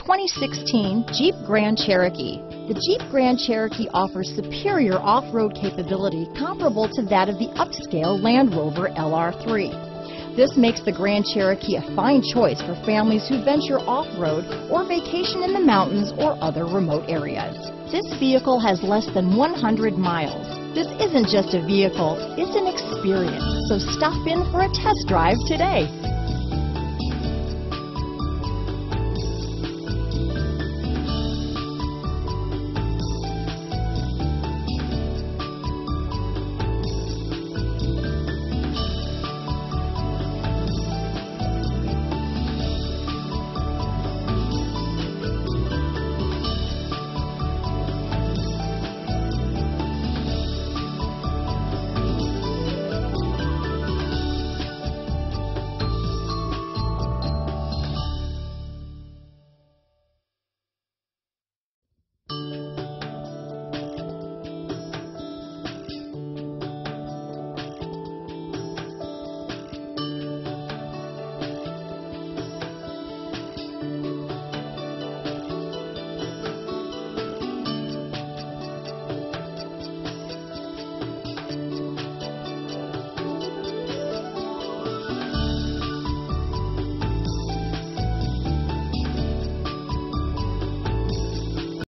2016 Jeep Grand Cherokee. The Jeep Grand Cherokee offers superior off-road capability comparable to that of the upscale Land Rover LR3. This makes the Grand Cherokee a fine choice for families who venture off-road or vacation in the mountains or other remote areas. This vehicle has less than 100 miles. This isn't just a vehicle, it's an experience. So stop in for a test drive today.